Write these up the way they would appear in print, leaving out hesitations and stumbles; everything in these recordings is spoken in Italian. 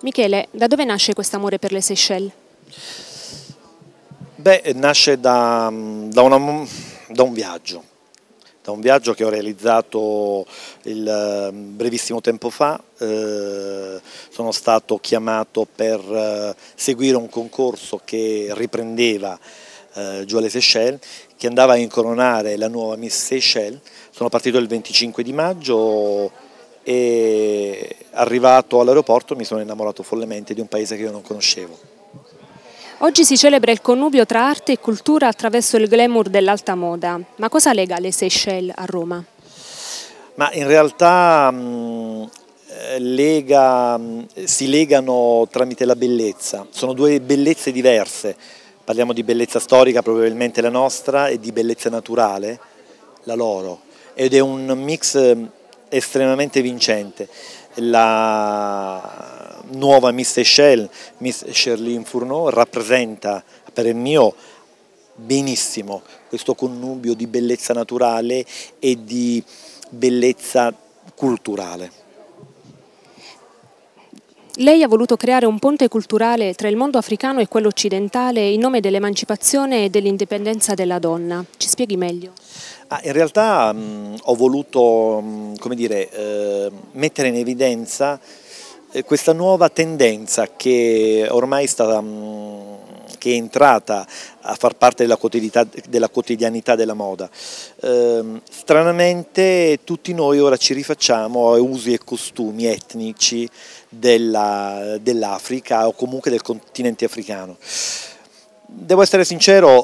Michele, da dove nasce questo amore per le Seychelles? Beh, nasce da un viaggio che ho realizzato brevissimo tempo fa. Sono stato chiamato per seguire un concorso che riprendeva giù alle Seychelles, che andava a incoronare la nuova Miss Seychelles. Sono partito il 25 di maggio e arrivato all'aeroporto mi sono innamorato follemente di un paese che io non conoscevo. Oggi si celebra il connubio tra arte e cultura attraverso il glamour dell'alta moda. Ma cosa lega le Seychelles a Roma? Ma in realtà si legano tramite la bellezza, sono due bellezze diverse, parliamo di bellezza storica probabilmente la nostra e di bellezza naturale la loro, ed è un mix estremamente vincente. La nuova Miss Seychelles, Miss Cherline Fourneau, rappresenta per il mio benissimo questo connubio di bellezza naturale e di bellezza culturale. Lei ha voluto creare un ponte culturale tra il mondo africano e quello occidentale in nome dell'emancipazione e dell'indipendenza della donna. Ci spieghi meglio? In realtà ho voluto mettere in evidenza questa nuova tendenza che ormai che è entrata a far parte della quotidianità della moda. Stranamente tutti noi ora ci rifacciamo a usi e costumi etnici dell'Africa o comunque del continente africano. Devo essere sincero,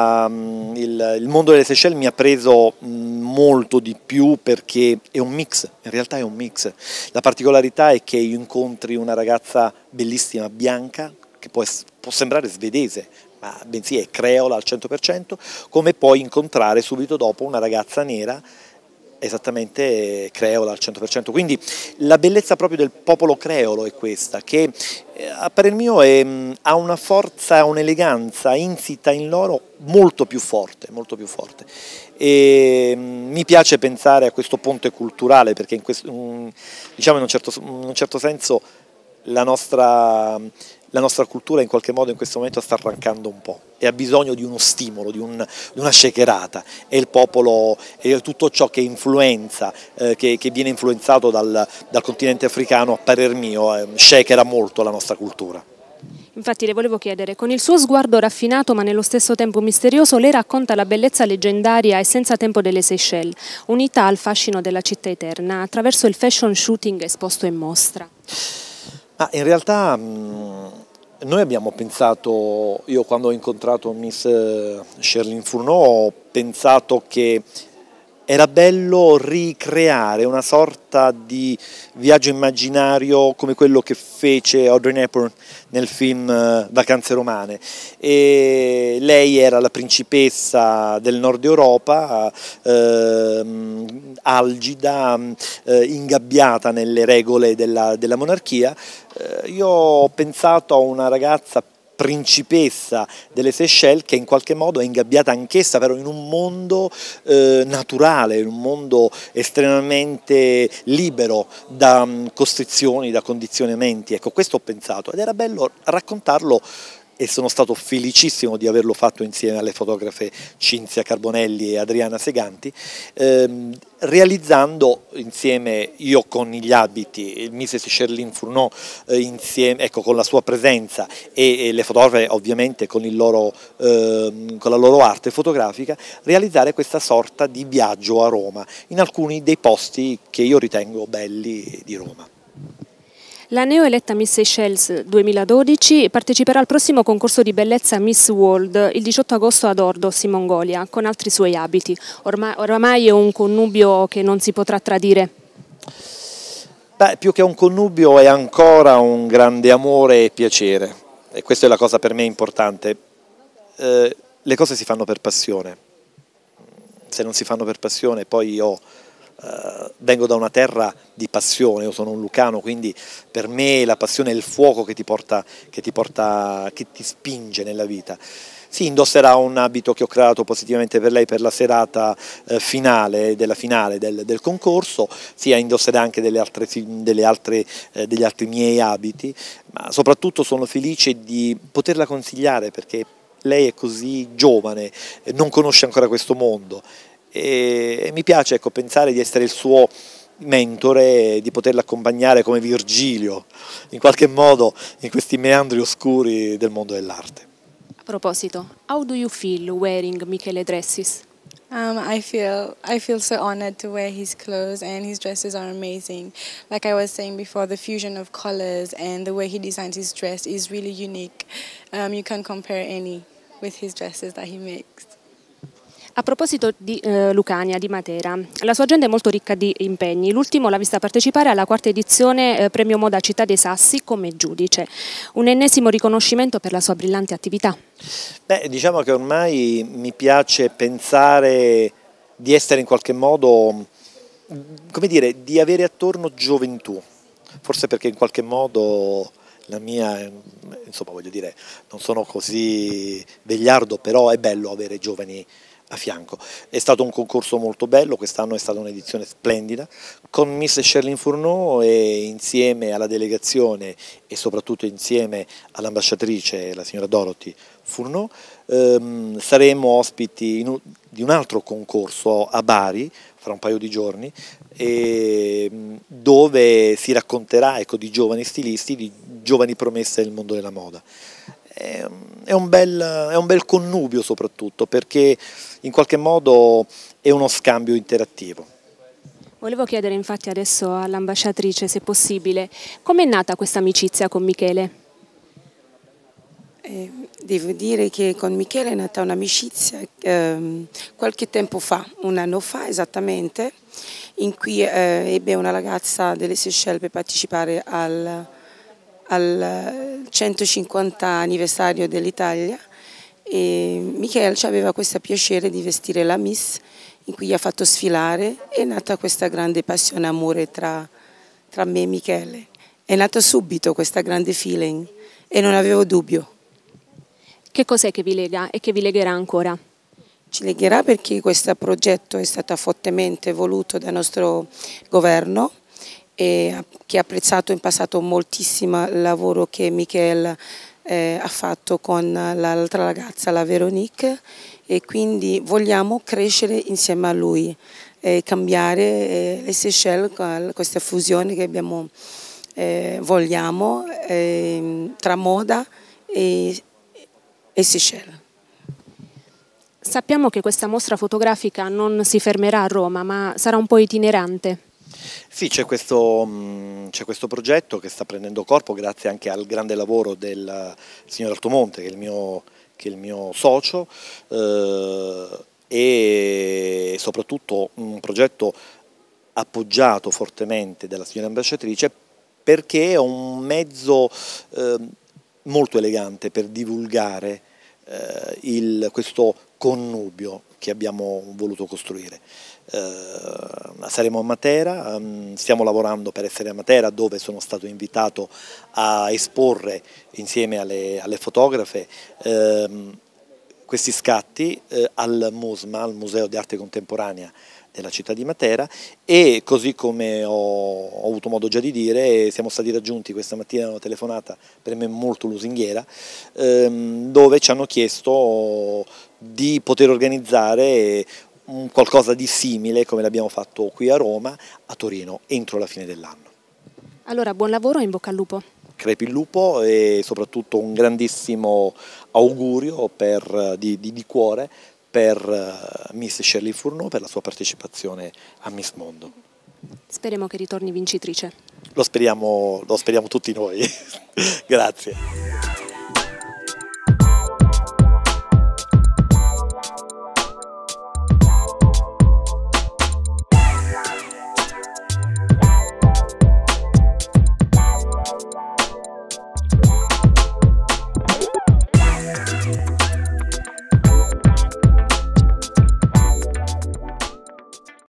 il mondo delle Seychelles mi ha preso molto di più perché è un mix, in realtà è un mix. La particolarità è che incontri una ragazza bellissima, bianca, che può sembrare svedese, ma bensì è creola al 100%, come puoi incontrare subito dopo una ragazza nera, esattamente creola al 100%. Quindi la bellezza proprio del popolo creolo è questa, che per il mio ha una forza, un'eleganza insita in loro molto più forte, molto più forte. E mi piace pensare a questo ponte culturale perché diciamo in un certo senso la nostra cultura in qualche modo in questo momento sta arrancando un po' e ha bisogno di uno stimolo, di una shakerata, e il popolo e tutto ciò che influenza, che viene influenzato dal continente africano, a parer mio, shakera molto la nostra cultura. Infatti le volevo chiedere, con il suo sguardo raffinato ma nello stesso tempo misterioso, lei racconta la bellezza leggendaria e senza tempo delle Seychelles, unita al fascino della città eterna, attraverso il fashion shooting esposto in mostra. In realtà noi abbiamo pensato, io quando ho incontrato Miss Cherline Fourneau ho pensato che era bello ricreare una sorta di viaggio immaginario come quello che fece Audrey Hepburn nel film Vacanze romane. E lei era la principessa del nord Europa, algida, ingabbiata nelle regole della monarchia. Io ho pensato a una ragazza principessa delle Seychelles che in qualche modo è ingabbiata anch'essa però in un mondo naturale, in un mondo estremamente libero da costrizioni, da condizionamenti. Ecco, questo ho pensato ed era bello raccontarlo e sono stato felicissimo di averlo fatto insieme alle fotografe Cinzia Carbonelli e Adriana Seganti, realizzando insieme, io con gli abiti, il Miss Cherline Fourneau insieme, ecco, con la sua presenza e le fotografe ovviamente con la loro arte fotografica, realizzare questa sorta di viaggio a Roma, in alcuni dei posti che io ritengo belli di Roma. La neoeletta Miss Seychelles 2012 parteciperà al prossimo concorso di bellezza Miss World il 18 agosto ad Ordos in Mongolia con altri suoi abiti. Oramai è un connubio che non si potrà tradire. Beh, più che un connubio è ancora un grande amore e piacere, e questa è la cosa per me importante. Le cose si fanno per passione, se non si fanno per passione poi io vengo da una terra di passione, io sono un lucano, quindi per me la passione è il fuoco che ti spinge nella vita. Sì, indosserà un abito che ho creato positivamente per lei per la serata finale del concorso, sì, indosserà anche degli altri miei abiti, ma soprattutto sono felice di poterla consigliare perché lei è così giovane, non conosce ancora questo mondo e mi piace, ecco, pensare di essere il suo mentore, di poterla accompagnare come Virgilio in qualche modo in questi meandri oscuri del mondo dell'arte. A proposito, how do you feel wearing Michele dresses? I feel so honored to wear his clothes, and his dresses are amazing. Like I was saying before, the fusion of colors and the way he designs his dress is really unique. You can't compare any with his dresses that he makes. A proposito di Lucania, di Matera, la sua agenda è molto ricca di impegni. L'ultimo l'ha vista partecipare alla quarta edizione Premio Moda Città dei Sassi come giudice. Un ennesimo riconoscimento per la sua brillante attività. Beh, diciamo che ormai mi piace pensare di essere in qualche modo, come dire, di avere attorno gioventù. Forse perché in qualche modo la mia, insomma, voglio dire, non sono così vegliardo, però è bello avere giovani a fianco. È stato un concorso molto bello, quest'anno è stata un'edizione splendida, con Miss Sherlyn Fourneau e insieme alla delegazione e soprattutto insieme all'ambasciatrice, la signora Dorothy Fourneau, saremo ospiti di un altro concorso a Bari fra un paio di giorni, dove si racconterà, ecco, di giovani stilisti, di giovani promesse del mondo della moda. È un bel connubio soprattutto perché in qualche modo è uno scambio interattivo. Volevo chiedere infatti adesso all'ambasciatrice, se possibile, com'è nata questa amicizia con Michele? Devo dire che con Michele è nata un'amicizia qualche tempo fa, un anno fa esattamente, in cui ebbe una ragazza delle Seychelles per partecipare al 150 anniversario dell'Italia e Michele aveva questo piacere di vestire la Miss in cui ha fatto sfilare. È nata questa grande passione, amore tra me e Michele. È nato subito questa grande feeling e non avevo dubbio. Che cos'è che vi lega e che vi legherà ancora? Ci legherà perché questo progetto è stato fortemente voluto dal nostro governo e che ha apprezzato in passato moltissimo il lavoro che Michele ha fatto con l'altra ragazza, la Veronique, e quindi vogliamo crescere insieme a lui e cambiare le Seychelles con questa fusione che abbiamo, vogliamo tra moda e Seychelles. Sappiamo che questa mostra fotografica non si fermerà a Roma, ma sarà un po' itinerante. Sì, c'è questo progetto che sta prendendo corpo grazie anche al grande lavoro del signor Altomonte, che è il mio socio, e soprattutto un progetto appoggiato fortemente dalla signora ambasciatrice perché è un mezzo molto elegante per divulgare questo connubio che abbiamo voluto costruire. Saremo a Matera, stiamo lavorando per essere a Matera, dove sono stato invitato a esporre insieme alle fotografe questi scatti al MUSMA, al Museo di Arte Contemporanea della città di Matera, e così come ho avuto modo già di dire, siamo stati raggiunti questa mattina da una telefonata per me molto lusinghiera, dove ci hanno chiesto di poter organizzare qualcosa di simile come l'abbiamo fatto qui a Roma, a Torino, entro la fine dell'anno. Allora, buon lavoro e in bocca al lupo. Crepi il lupo e soprattutto un grandissimo augurio di cuore per Miss Sherlyn Fourneau, per la sua partecipazione a Miss Mondo. Speriamo che ritorni vincitrice. Lo speriamo tutti noi. Grazie.